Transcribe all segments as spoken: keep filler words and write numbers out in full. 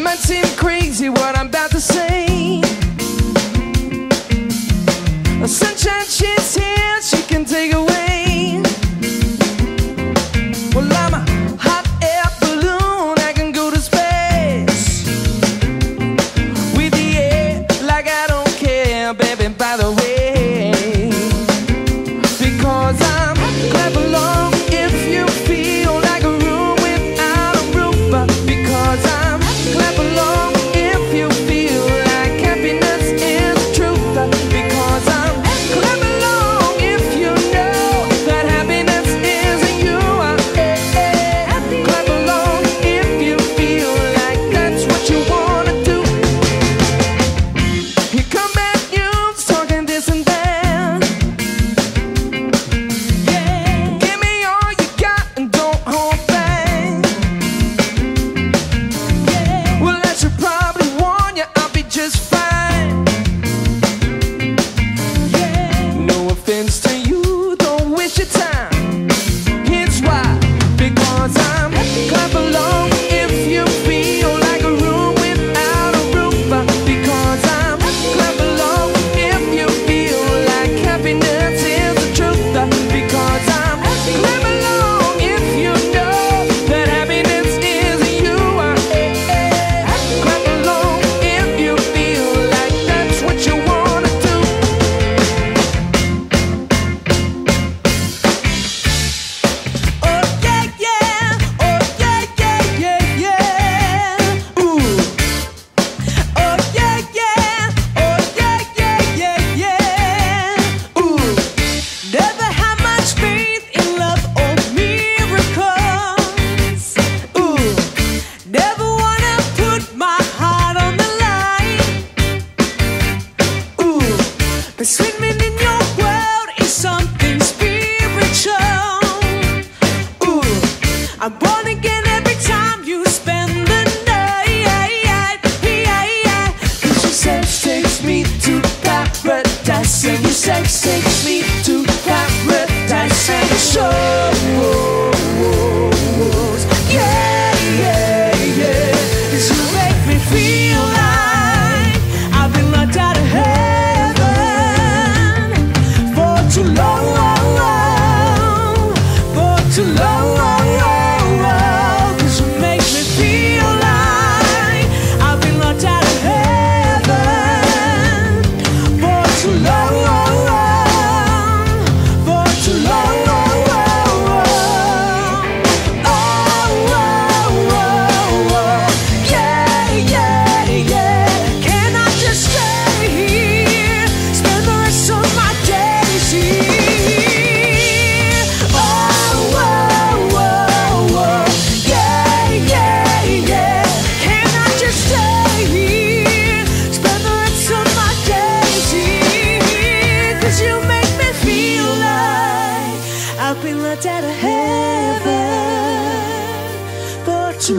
might seem crazy what I'm about to say. Sunshine, she's here, she can take away. Well, I'm a hot air balloon, I can go to space with the air like I don't care, baby, by the way. Because I'm clap along if you feel like a room without a roof. Because I'm clap along if you feel like happiness is the truth. Because I'm clap along if you know that happiness is in you. Eh, eh. Clap along if you feel like that's what you wanna do. Here come bad news talking this and that. Yeah. Give me all you got and don't hold back. Yeah. Well, I should probably warn you, I'll be just fine. Yeah. No offense to you, don't waste your time. Here's why. Because I'm clap along if you feel like a room without a roof. Because I'm clap along if you feel like happiness is the truth. Because I'm clap along if you know that happiness is in you. Eh, eh. Clap along if you feel like that's what you wanna do. Oh yeah, yeah, oh yeah, yeah, yeah, yeah. Ooh. Oh yeah, yeah, oh yeah, yeah, yeah, yeah. Ooh. Never had much faith in love or miracles. Ooh. Never wanna put my heart on the line. Ooh. But swimming in your world is something spiritual. Ooh. I'm born again every time you spend the night. Cause your sex takes me to paradise, and your sex takes me to paradise, and it shows. Yeah, yeah, yeah. 'Cause you make me feel like I've been locked out of heaven for too long, for too long. 'Cause you make me feel like I've been locked out of heaven for too long, for too long. Oh, oh, oh, yeah, yeah, yeah. Can I just stay here, spend the rest of my days here? Oh, oh, oh, oh, yeah, yeah, yeah. Can I just stay here, spend the rest of my days here? 'Cause you make me feel like I've been locked out of heaven for too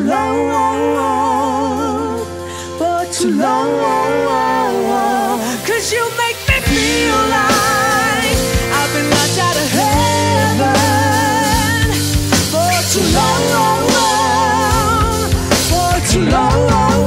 long, for too long. 'Cause you make me feel like I've been locked out of heaven for too long, for too long.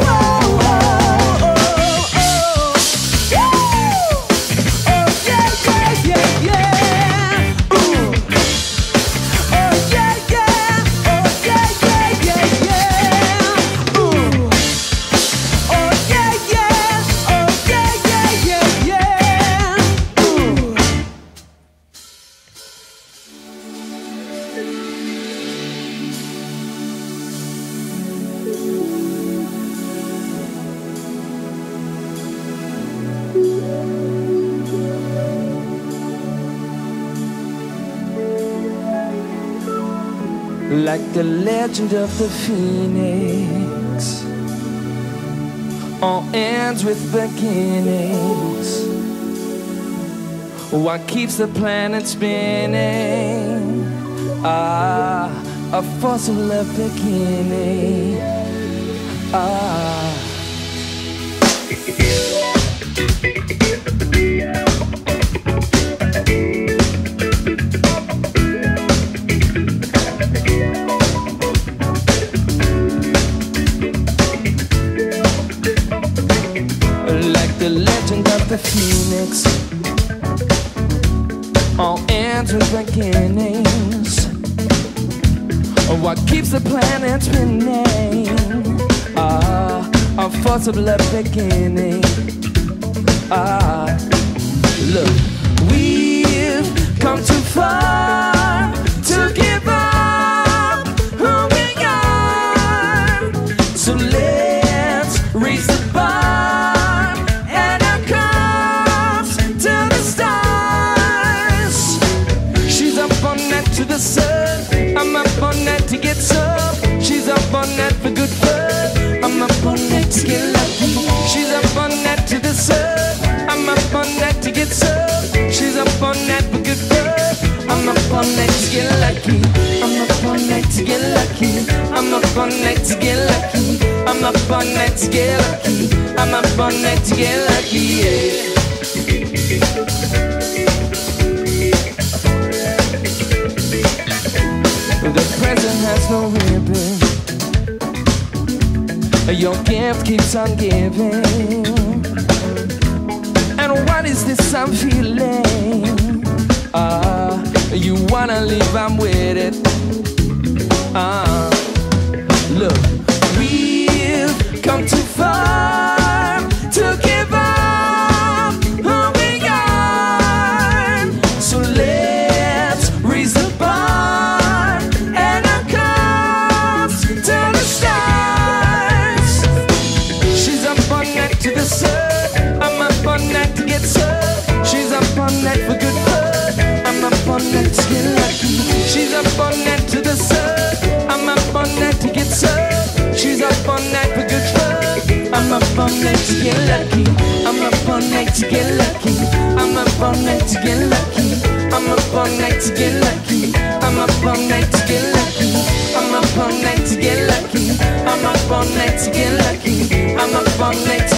Like the legend of the phoenix, all ends with beginnings. What keeps the planet spinning? Ah, a force of love beginning. Ah. the phoenix, all ends with beginnings. What keeps the planet spinning? Ah, a force of love beginning. Ah, look, we've come too far to give up who we are. So let's raise the bar and our cups to the stars. She's up on that to the sun, I'm up on that to get some. She's up on that for good fun, I'm up on that to get lucky. She's up on that to the sun, I'm up on that to get some. She's up on that for good fun, I'm up on that to get lucky. I'm up on that to get lucky. I'm up on that to get lucky. I'm up on that to get lucky. I'm up on that to get lucky, yeah. The present has no ribbon, your gift keeps on giving. And what is this I'm feeling? Ah, uh, you wanna leave, I'm with it. Ah, uh, look, we've come too far to give up who we are. So let's raise the bar and our cups to the stars. She's up on that to the sun, I'm up on that to get some. She's up on that for good fun, I'm up on that to get lucky. She's up on that to the sun, I'm up on that to get some. She's up on that for good fun, I'm up on that to get lucky. I'm up on that to get lucky. I'm up on that to get lucky. I'm up on that to get lucky. I'm up on that to get lucky. I'm up on that to get lucky. I'm up on that to get lucky. I'm up on that.